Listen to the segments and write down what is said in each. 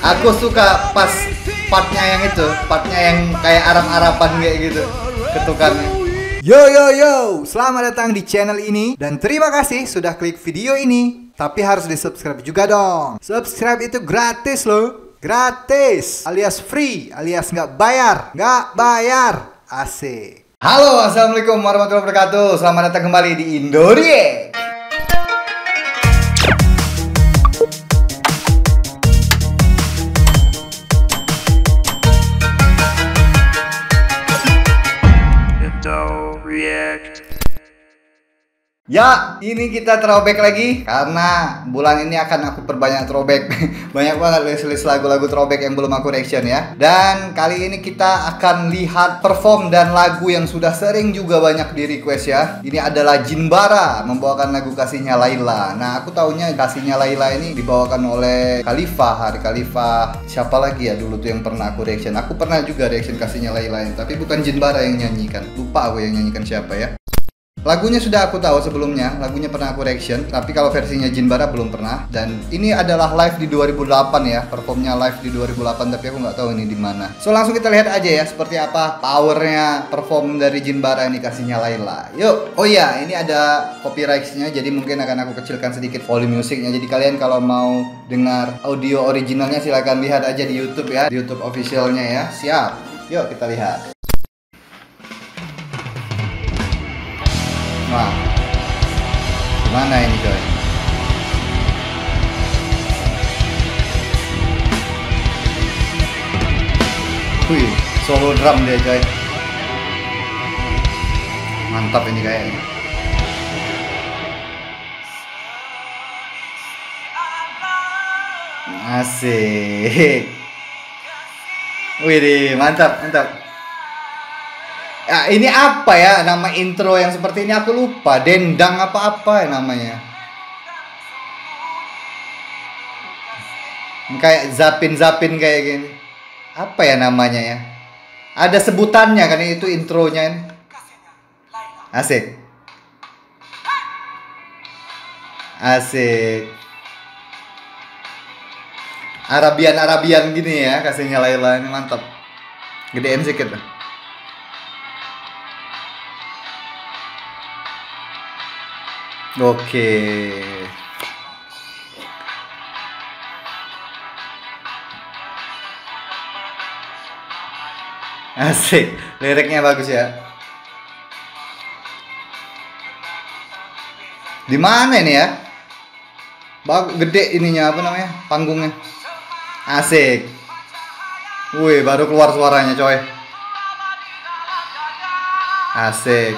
Aku suka pas partnya yang itu, partnya yang kayak Arab-Araban kayak gitu, ketukannya. Yo yo yo, selamat datang di channel ini dan terima kasih sudah klik video ini. Tapi harus di subscribe juga dong. Subscribe itu gratis loh, gratis, alias free, alias nggak bayar, asik. Halo, assalamualaikum warahmatullahi wabarakatuh. Selamat datang kembali di Indorie. Ya, ini kita throwback lagi karena bulan ini akan aku perbanyak throwback. Banyak banget list lagu-lagu throwback yang belum aku reaction ya. Dan kali ini kita akan lihat perform dan lagu yang sudah sering juga banyak di request ya. Ini adalah Jinbara membawakan lagu Kasihnya Laila. Nah, aku taunya Kasihnya Laila ini dibawakan oleh Khalifah, Hari Khalifah. Siapa lagi ya dulu tuh yang pernah aku reaction? Aku pernah juga reaction Kasihnya Laila ini, tapi bukan Jinbara yang nyanyikan. Lupa aku yang nyanyikan siapa ya. Lagunya sudah aku tahu sebelumnya, lagunya pernah aku reaction, tapi kalau versinya Jinbara belum pernah. Dan ini adalah live di 2008 ya, performnya live di 2008, tapi aku nggak tahu ini di mana. So langsung kita lihat aja ya, seperti apa powernya perform dari Jinbara ini Kasihnya Laila. Yuk, oh iya, ini ada copyright-nya, jadi mungkin akan aku kecilkan sedikit volume musiknya. Jadi kalian kalau mau dengar audio originalnya silahkan lihat aja di YouTube ya, di YouTube officialnya ya. Siap, yuk kita lihat. Wah, gimana ini coy? Wih, solo drum dia coy. Mantap ini kayaknya. Asik. Wih, mantap, mantap. Ya, ini apa ya nama intro yang seperti ini, aku lupa. Dendang apa-apa ya namanya. Kayak zapin kayak gini. Apa ya namanya ya? Ada sebutannya kan, itu intronya ini. Asik. Asik. Arabian gini ya Kasihnya Laila ini, mantap. Gedein sedikit lah. Oke. Asik, liriknya bagus ya. Di mana ini ya? Gede ininya, apa namanya? Panggungnya. Asik. Wih, baru keluar suaranya, coy. Asik.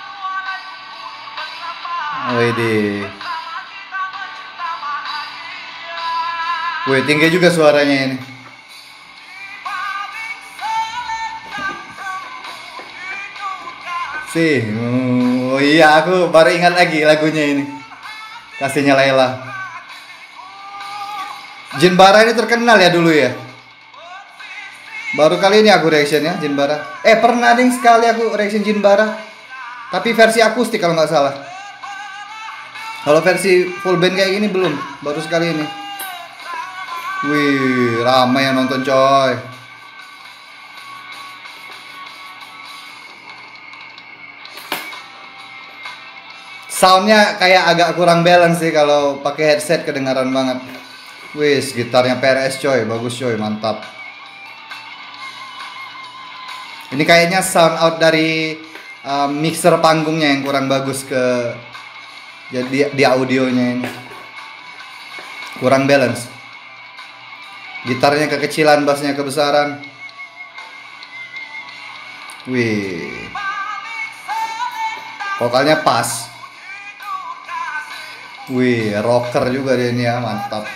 Wih, wih, tinggi juga suaranya ini. Oh iya, aku baru ingat lagi lagunya ini. Kasihnya Laila. Jinbara ini terkenal ya dulu ya. Baru kali ini aku reaction ya Jinbara. Pernah ding sekali aku reaction Jinbara, tapi versi akustik kalau nggak salah. Kalau versi full band kayak gini belum, baru sekali ini. Wih, ramai yang nonton coy. Soundnya kayak agak kurang balance sih kalau pakai headset, kedengaran banget. Wih, gitarnya PRS coy, bagus coy, mantap. Ini kayaknya sound out dari mixer panggungnya yang kurang bagus ke. Jadi di audionya ini kurang balance. Gitarnya kekecilan, bassnya kebesaran. Wih, vokalnya pas. Wih, rocker juga dia ini ya, mantap.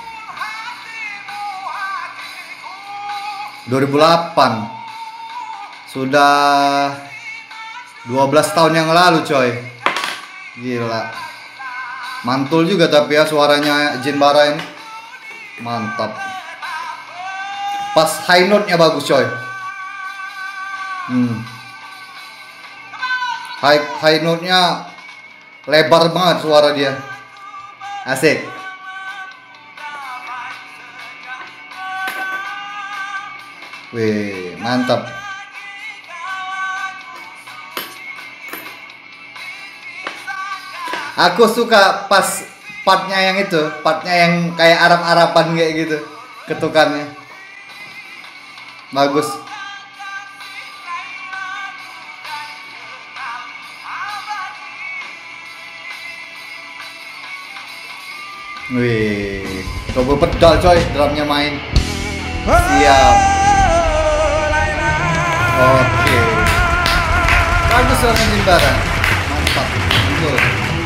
2008, sudah 12 tahun yang lalu coy. Gila, mantul juga tapi ya suaranya Jinbara ini, mantap. Pas high note-nya bagus coy. High note-nya lebar banget suara dia. Asik. Wih, mantap. Aku suka pas partnya yang itu, partnya yang kayak Arab-Araban kayak gitu, ketukannya. Bagus. Wih, coba pedal coy, drumnya main. Siap. Oke. Bagus suara Jimbara. Mantap. Betul.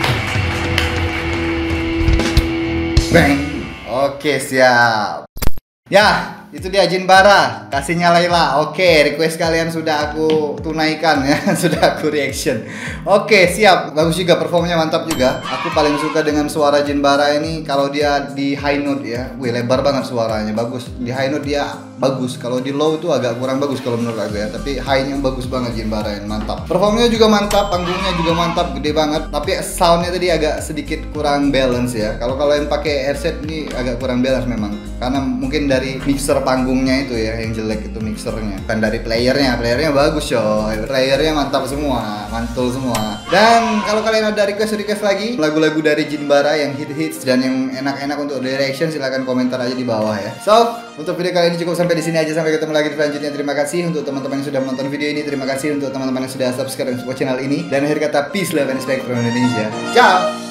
Bang. Oke, siap. Ya, itu dia Jinbara, kasihnya Laila. Oke, request kalian sudah aku tunaikan ya, sudah aku reaction. Oke, siap. Bagus juga, performanya mantap juga. Aku paling suka dengan suara Jinbara ini kalau dia di high note ya. Wih, lebar banget suaranya, bagus. Di high note dia bagus. Kalau di low itu agak kurang bagus kalau menurut aku ya. Tapi high-nya bagus banget Jinbara ini, mantap. Performanya juga mantap, panggungnya juga mantap, gede banget. Tapi soundnya tadi agak sedikit kurang balance ya. Kalau yang pakai headset ini agak kurang balance memang. Karena mungkin dari mixer panggungnya itu ya yang jelek, itu mixernya, bukan dari playernya bagus coy, playernya mantap semua, mantul semua. Dan kalau kalian ada request lagi lagu-lagu dari Jinbara yang hits dan yang enak-enak untuk direction, silahkan komentar aja di bawah ya. So untuk video kali ini cukup sampai di sini aja, sampai ketemu lagi di selanjutnya. Terima kasih untuk teman-teman yang sudah menonton video ini, terima kasih untuk teman-teman yang sudah subscribe dan support channel ini, dan akhir kata peace, love and respect from Indonesia. Ciao.